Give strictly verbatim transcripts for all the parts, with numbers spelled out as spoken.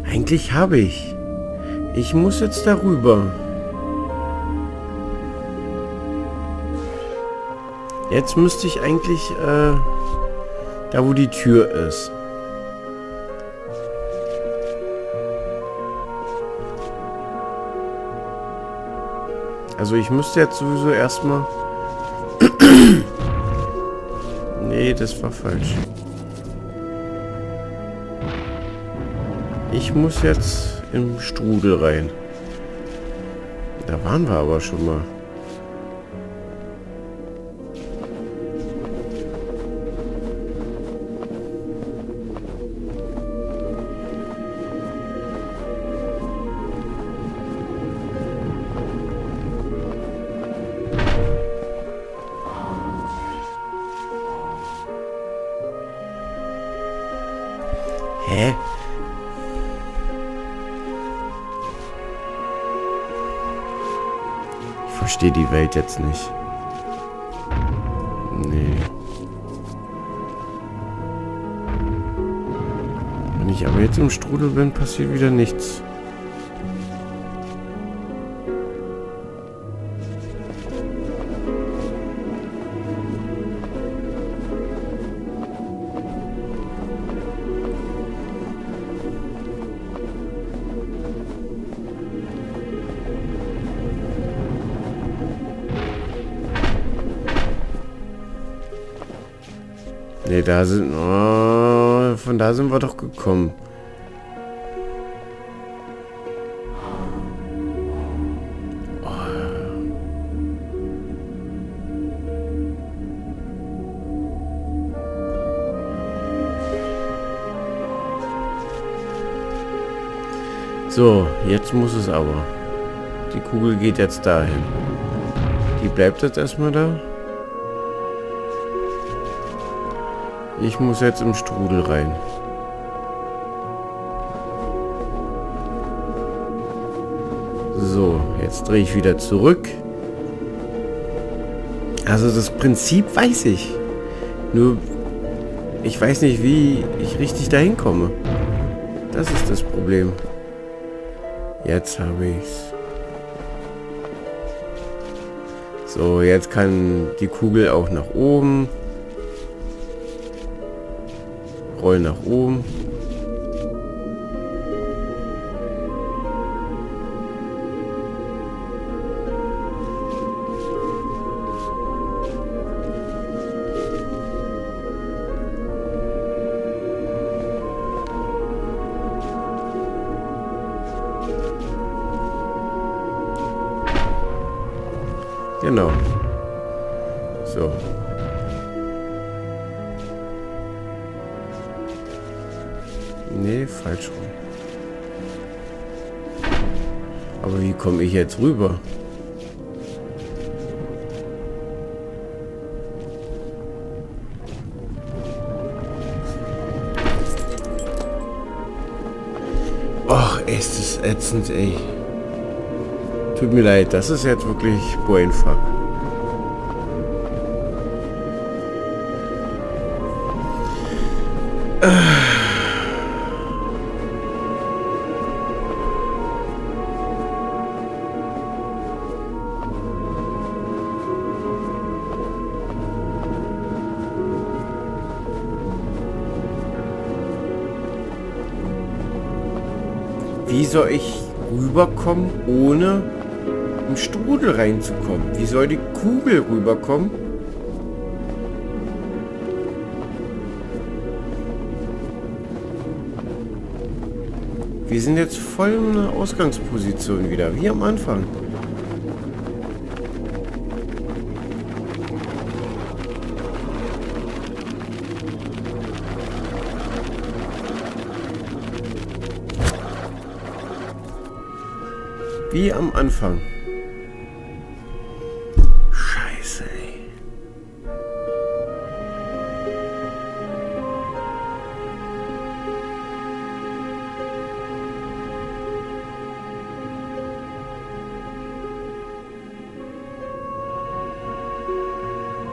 Eigentlich habe ich. Ich muss jetzt darüber. Jetzt müsste ich eigentlich äh, da, wo die Tür ist. Also ich müsste jetzt sowieso erstmal... Nee, das war falsch. Ich muss jetzt im Strudel rein. Da waren wir aber schon mal. Hä? Ich verstehe die Welt jetzt nicht. Nee. Wenn ich aber jetzt im Strudel bin, passiert wieder nichts. Ne, da sind... Oh, von da sind wir doch gekommen. Oh. So, jetzt muss es aber. Die Kugel geht jetzt dahin. Die bleibt jetzt erstmal da. Ich muss jetzt im Strudel rein. So, jetzt drehe ich wieder zurück. Also das Prinzip weiß ich. Nur, ich weiß nicht, wie ich richtig dahin komme. Das ist das Problem. Jetzt habe ich's. So, jetzt kann die Kugel auch nach oben. Roll nach oben. Genau. So. Nee, falsch rum. Aber wie komme ich jetzt rüber? Och, ist das ätzend, ey. Tut mir leid, das ist jetzt wirklich Brainfuck. Wie soll ich rüberkommen, ohne im Strudel reinzukommen? Wie soll die Kugel rüberkommen? Wir sind jetzt voll in einer Ausgangsposition wieder, wie am Anfang. Wie am Anfang. Scheiße, ey.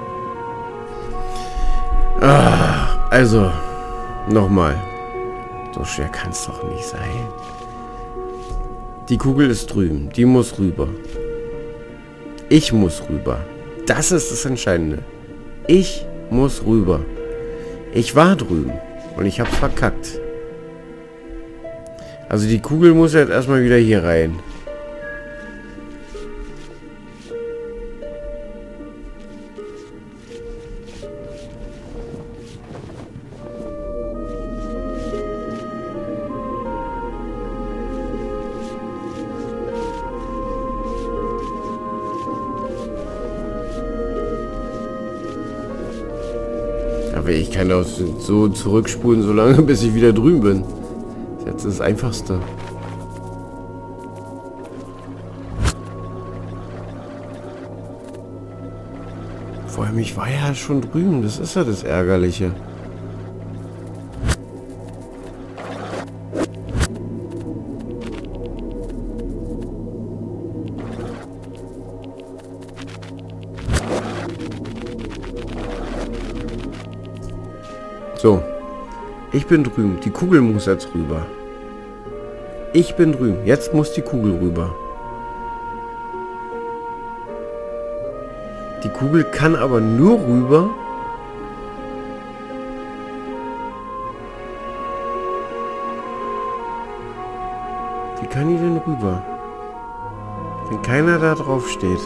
Ah, also, nochmal. So schwer kann es doch nicht sein. Die Kugel ist drüben. Die muss rüber. Ich muss rüber. Das ist das Entscheidende. Ich muss rüber. Ich war drüben. Und ich hab's verkackt. Also die Kugel muss jetzt erstmal wieder hier rein. Aber ich kann auch so zurückspulen, solange bis ich wieder drüben bin. Das ist das Einfachste. Vor allem, ich war ja schon drüben. Das ist ja das Ärgerliche. So. Ich bin drüben. Die Kugel muss jetzt rüber. Ich bin drüben. Jetzt muss die Kugel rüber. Die Kugel kann aber nur rüber. Wie kann die denn rüber? Wenn keiner da drauf steht.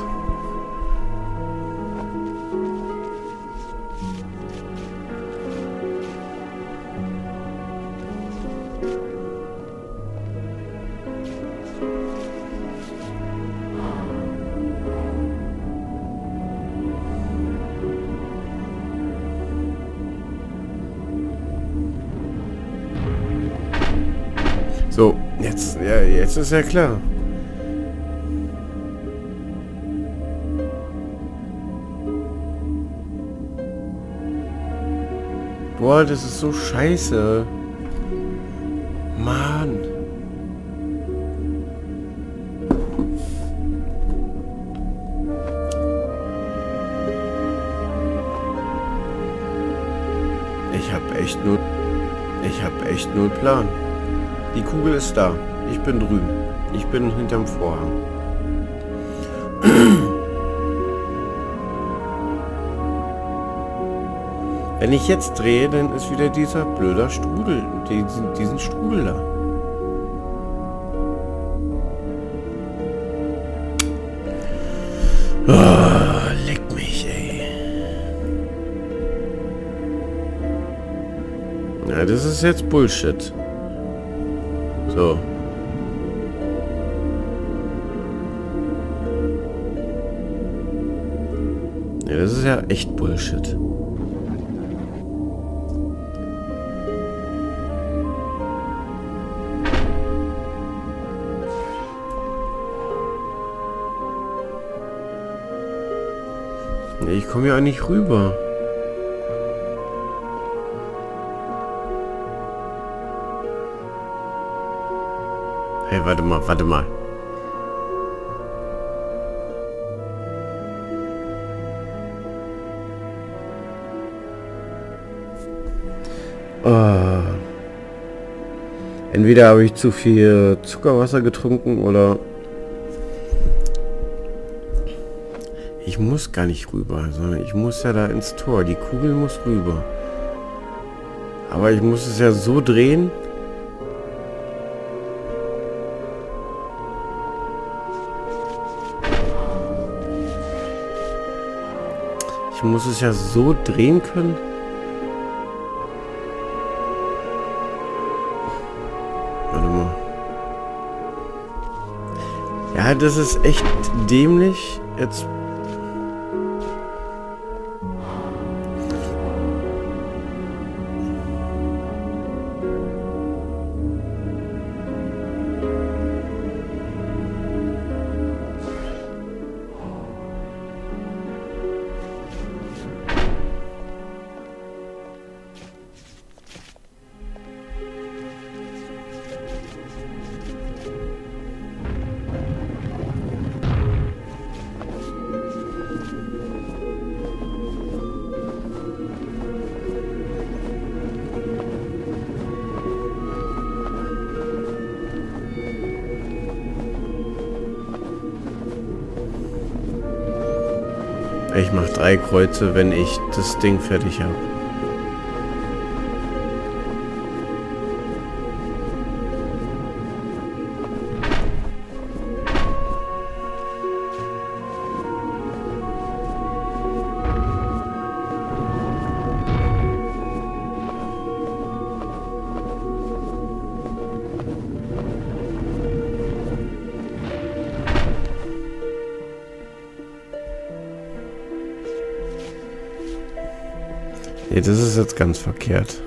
So, jetzt, ja, jetzt ist ja klar. Boah, das ist so scheiße. Mann. Ich hab echt nur... Ich hab echt null Plan. Die Kugel ist da. Ich bin drüben. Ich bin hinterm Vorhang. Wenn ich jetzt drehe, dann ist wieder dieser blöder Strudel. Diesen, diesen Strudel da. Oh, leck mich, ey. Ja, das ist jetzt Bullshit. So. Ja, das ist ja echt Bullshit. Nee, ich komme ja auch nicht rüber. Hey, warte mal, warte mal. Oh. Entweder habe ich zu viel Zuckerwasser getrunken oder... Ich muss gar nicht rüber, sondern ich muss ja da ins Tor. Die Kugel muss rüber. Aber ich muss es ja so drehen... Ich muss es ja so drehen können. Warte mal. Ja, das ist echt dämlich. Jetzt... Ich mache drei Kreuze, wenn ich das Ding fertig habe. Nee, das ist jetzt ganz verkehrt.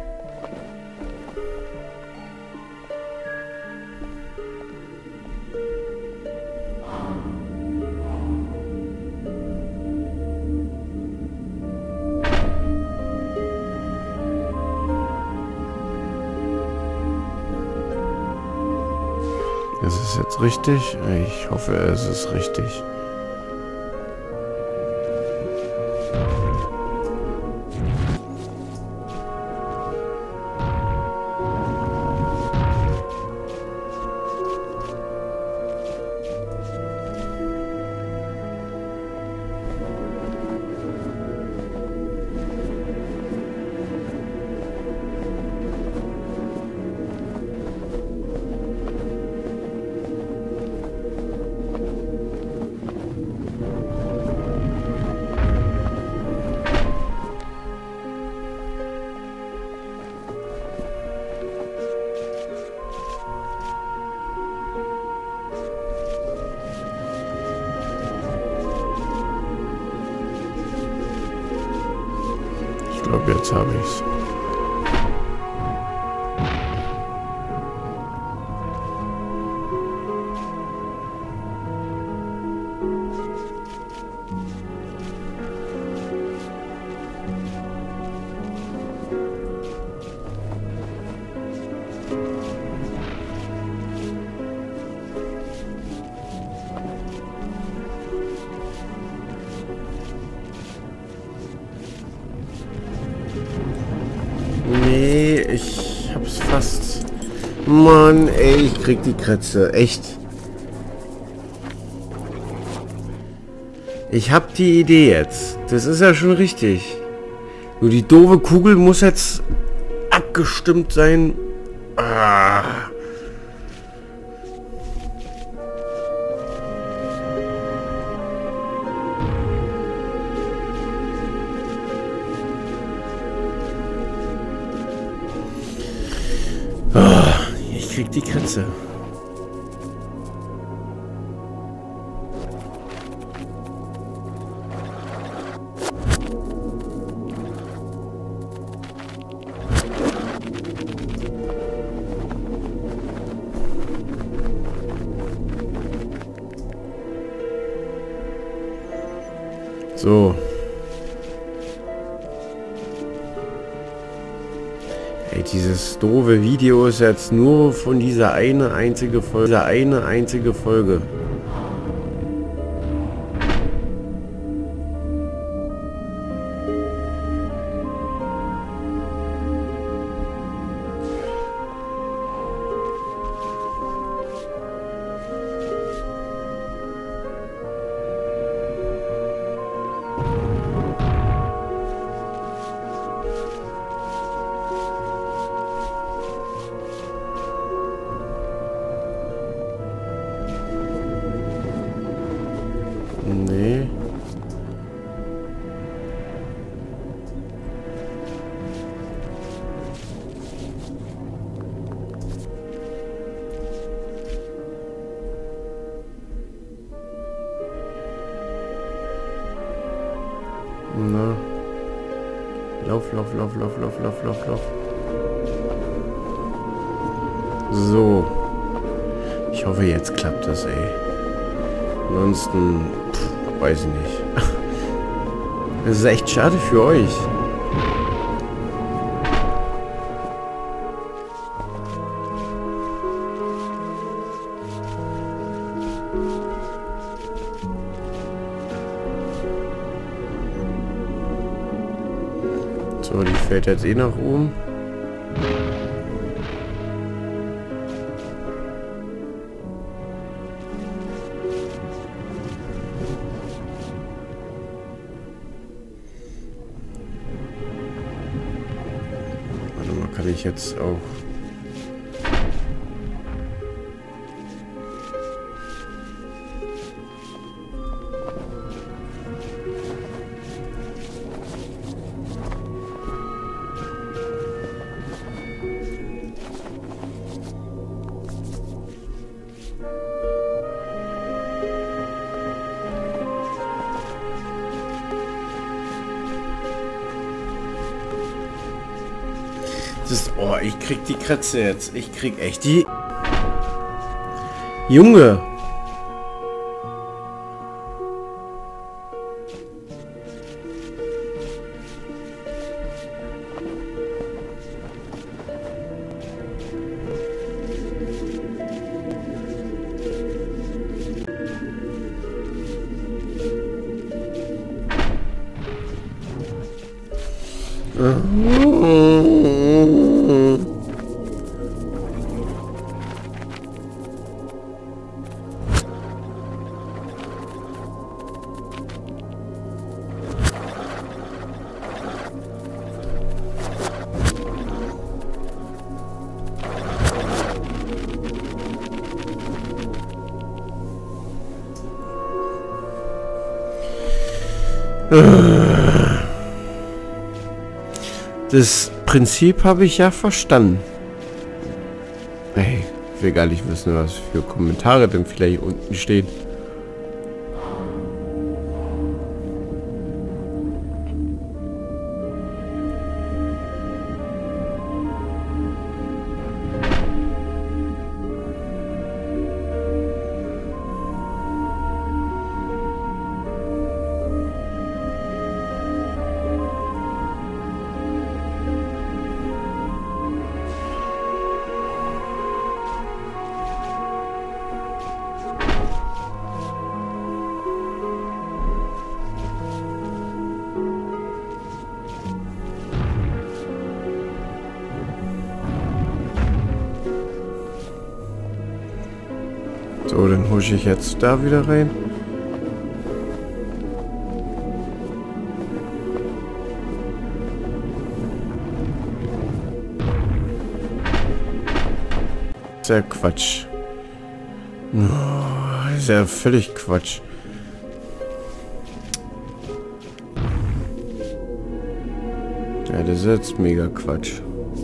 Ist es jetzt richtig? Ich hoffe, es ist richtig. Ich glaube, jetzt habe ich's. Nee, ich hab's fast. Mann, ey, ich krieg die Kratze. Echt. Ich hab die Idee jetzt. Das ist ja schon richtig. Nur die doofe Kugel muss jetzt abgestimmt sein. Ah. Ich krieg die Kratze. So. Ey, dieses doofe Video ist jetzt nur von dieser eine einzige Folge. Dieser eine einzige Folge. Nee. Na. Lauf, lauf, lauf, lauf, lauf, lauf, lauf, lauf. So. Ich hoffe, jetzt klappt das, ey. Ansonsten, pff, weiß ich nicht. Das ist echt schade für euch. So, die fällt jetzt eh nach oben. ich jetzt auch. Das ist, oh, ich krieg die Kratze jetzt. Ich krieg echt die... Junge! Das Prinzip habe ich ja verstanden. Hey, ich will gar nicht wissen, was für Kommentare denn vielleicht unten stehen. So, dann husche ich jetzt da wieder rein. Das ist ja Quatsch. Oh, das ist ja völlig Quatsch. Ja, das ist jetzt mega Quatsch.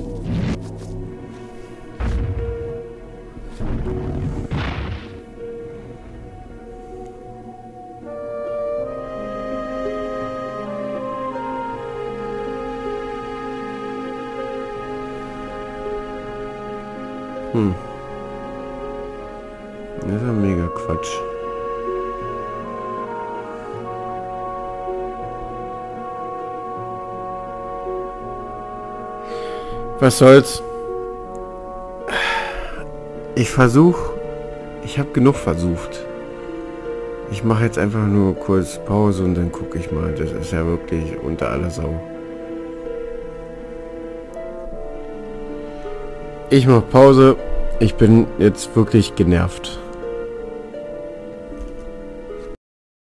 Hm. Das ist ja mega Quatsch. Was soll's? Ich versuche. Ich habe genug versucht. Ich mache jetzt einfach nur kurz Pause und dann gucke ich mal. Das ist ja wirklich unter aller Sau. Ich mache Pause. Ich bin jetzt wirklich genervt.